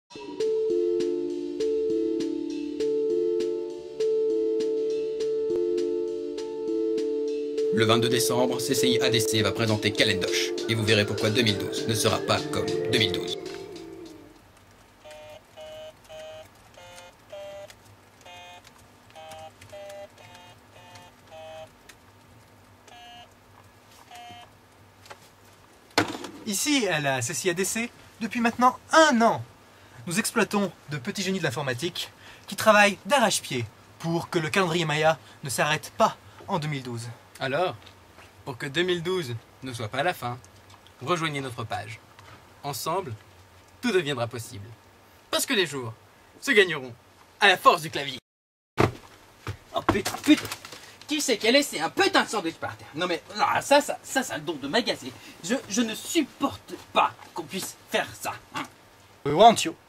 Le 22 décembre, CCI ADC va présenter Calendosh, et vous verrez pourquoi 2012 ne sera pas comme 2012. Ici, à la CCI ADC, depuis maintenant 1 an, nous exploitons de petits génies de l'informatique qui travaillent d'arrache-pied pour que le calendrier Maya ne s'arrête pas en 2012. Alors, pour que 2012 ne soit pas la fin, rejoignez notre page. Ensemble, tout deviendra possible. Parce que les jours se gagneront à la force du clavier. Oh putain, qui c'est qui a laissé un putain de sandwich par terre? Non mais, ça a le don de m'agacer. Je ne supporte pas qu'on puisse faire ça. Hein. Wantio.